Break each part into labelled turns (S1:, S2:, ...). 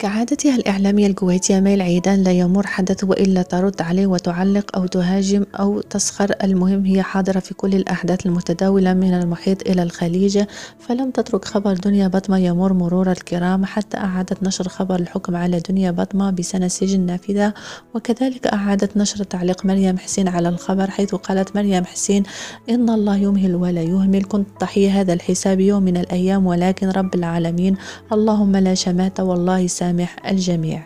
S1: كعادتها الإعلامية الكويتية ميل عيدان لا يمر حدث وإلا ترد عليه وتعلق أو تهاجم أو تسخر. المهم هي حاضرة في كل الأحداث المتداولة من المحيط إلى الخليج، فلم تترك خبر دنيا بطمة يمر مرور الكرام، حتى أعادت نشر خبر الحكم على دنيا بطمة بسنة سجن نافذة. وكذلك أعادت نشر تعليق مريم حسين على الخبر، حيث قالت مريم حسين: إن الله يمهل ولا يهمل، كنت ضحية هذا الحساب يوم من الأيام، ولكن رب العالمين اللهم لا شماتة والله سامح الجميع.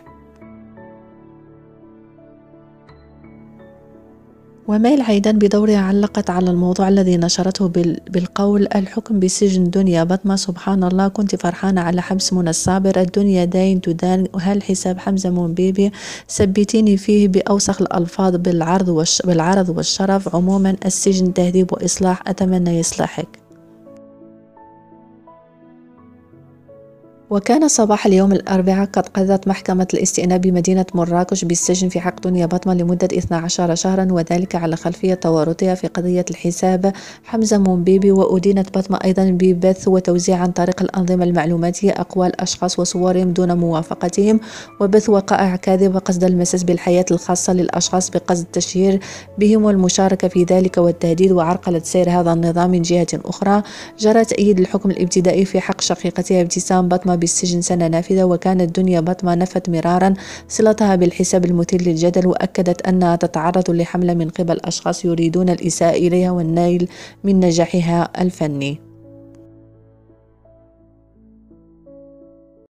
S1: وميل عيدان بدورها علقت على الموضوع الذي نشرته بالقول: الحكم بسجن دنيا بطمة، سبحان الله كنت فرحانة على حبس منى الصابر، الدنيا داين تدان، وهل حساب حمزة منبيبي سبتيني فيه بأوسخ الألفاظ بالعرض والشرف. عموما السجن تهذيب وإصلاح، أتمنى يصلحك. وكان صباح اليوم الأربعاء قد قضت محكمة الاستئناف بمدينة مراكش بالسجن في حق دنيا بطمة لمدة 12 شهرا، وذلك على خلفية تورطها في قضية الحساب حمزة منبيبي. وأدينت بطمة أيضا ببث وتوزيع عن طريق الأنظمة المعلوماتية أقوال أشخاص وصورهم دون موافقتهم، وبث وقائع كاذبة قصد المساس بالحياة الخاصة للأشخاص بقصد التشهير بهم والمشاركة في ذلك والتهديد وعرقلة سير هذا النظام. من جهة أخرى جرى تأييد الحكم الابتدائي في حق شقيقتها ابتسام بطمة بالسجن سنة نافذة، وكانت دنيا بطمة نفت مرارا صلتها بالحساب المثير للجدل، وأكدت أنها تتعرض لحملة من قبل أشخاص يريدون الإساءة إليها والنيل من نجاحها الفني.